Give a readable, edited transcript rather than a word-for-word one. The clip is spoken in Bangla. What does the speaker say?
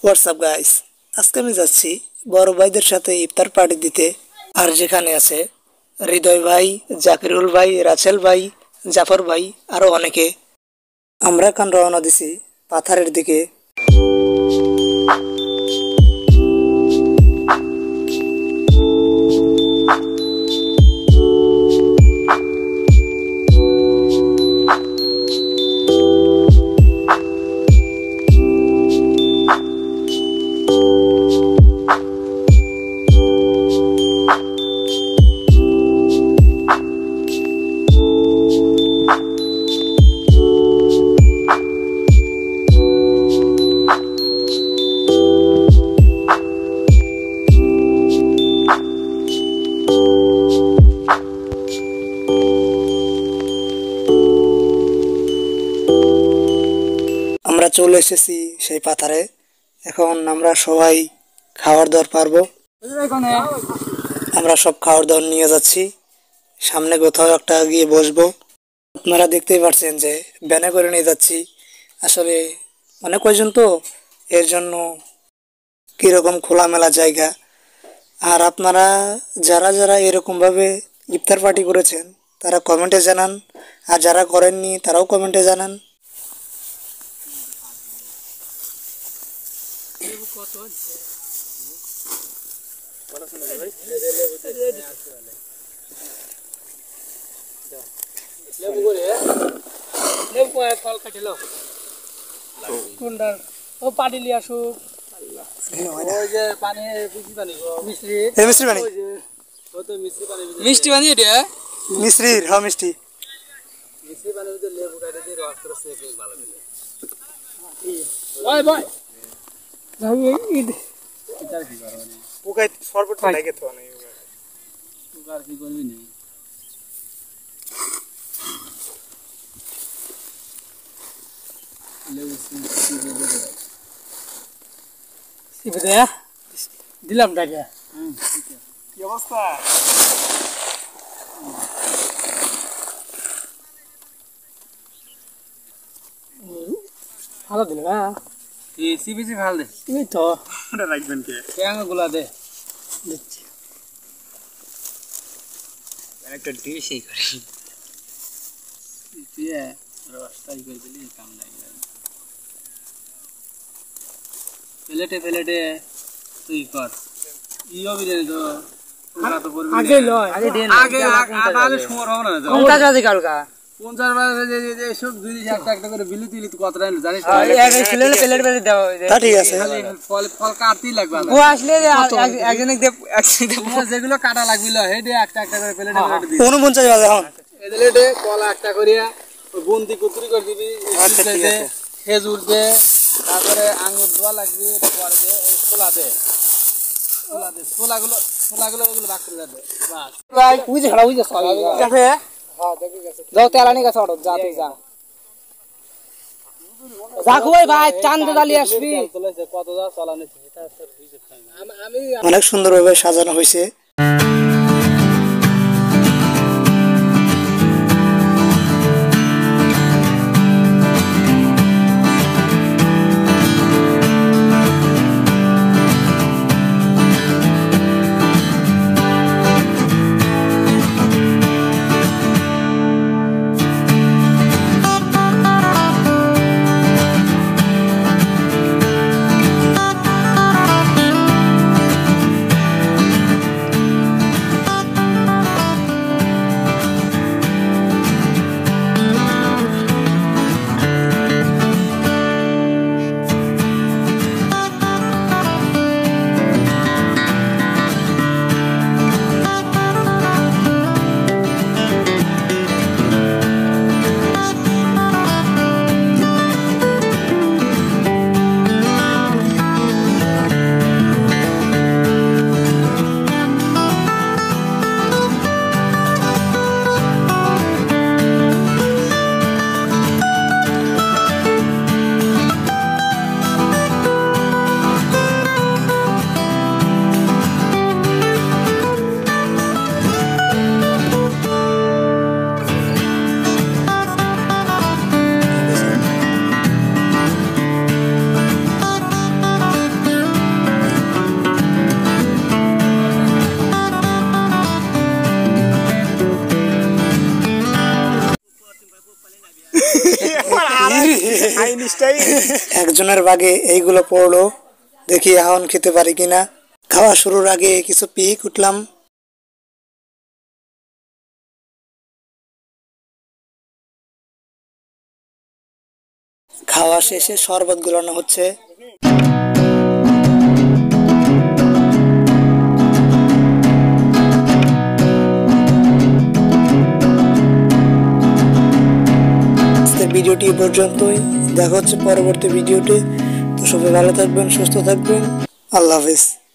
হোয়াটসঅ্যাপ গাইস, আজকে আমি যাচ্ছি বড় ভাইদের সাথে ইফতার পার্টি দিতে। আর যেখানে আছে হৃদয় ভাই, জাকিরুল ভাই, রাসেল ভাই, জাফর ভাই, আরো অনেকে। আমরা এখন রওনা দিছি পাথারের দিকে। আমরা চলে এসেছি সেই পাথারে। এখন আমরা সবাই খাওয়ার দাওয়ার পারবো। আমরা সব খাওয়ার দাওয়ার নিয়ে যাচ্ছি, সামনে কোথাও একটা গিয়ে বসবো। আপনারা দেখতেই পাচ্ছেন যে ভ্যানে করে নিয়ে যাচ্ছি। আসলে অনেক কয়জন তো, এর জন্য কিরকম খোলামেলা জায়গা। আর আপনারা যারা যারা এরকমভাবে ইফতার পার্টি করেছেন তারা কমেন্টে জানান, আর যারা করেননি তারাও কমেন্টে জানান। মিষ্টি পানি এটা মিশ্রির, হ্যাঁ মিষ্টি। মিষ্টি পানির ভিতরে লেবু কাটে দিয়ে রস করে সেকে ভালো লাগে। ওই ভাই এটা কি করব না ওকাই ফরওয়ার্ড লাগে তো না ওকার কি করবি না। লেবু সিবে দে দিলাম টাকা। কি অবস্থা? ভালো দিল না এই সিবিসি ভালো দে। তুমি তো ওটা রাখবেন কে? ট্যাঙ্গগুলা দে দিচ্ছি। একটা ডিশই করি দিয়ে রসটাই করে দিলি কাম লাগে। প্লেটে প্লেটে তুই কর ইও বিরে তো পুরা তো করবি আগে লয় আগে দেন আগে আগে সমর হবে না। কোনটা কাজে কালকা 50 বারে যে সব জিনিস একটা একটা করে বিলি তুলি তো কতটা জানিস? আগে প্লেট প্লেট বেরে দাও। তা ঠিক আছে, ফল ফল কাটতেই লাগবে। ও আসলে একজনে দে যেগুলো কাটা লাগবিল হেডে একটা একটা করে প্লেটে প্লেটে দিবি। 49 বাজে হন এদিলেটে কলা একটা করিয়া বন্দি কুতুরি করে দিবি। খেজুর দে, তারপরে আঙ্গুর দোয়া লাগবে, পরে দে ছোলা দে ছোলা দে ছোলাগুলো ওগুলো ভাগ করে দে। বাস ভাই বুঝে খড়া বুঝে সরি গেছে। হ্যাঁ দেখি গেছে। যাও তেলানি গেছে অটো যা তুই যা যা কই ভাই চাঁদ দালি আসবি কত যা চালানি এটা তোর ভিজে খাই। আমি অনেক সুন্দরভাবে সাজানো হয়েছে। আইনস্টাইন একজনের ভাগে এইগুলো পড়লো, দেখি এখন খেতে পারি কিনা। খাওয়া শুরুর আগে কিছু পিক উঠলাম। খাওয়া শেষে শরবত গুলানো হচ্ছে। ভিডিওটি পর্যন্তই, দেখা হচ্ছে পরবর্তী ভিডিওতে। তো সবাই ভালো থাকবেন, সুস্থ থাকবেন, আল্লাহ হাফেজ।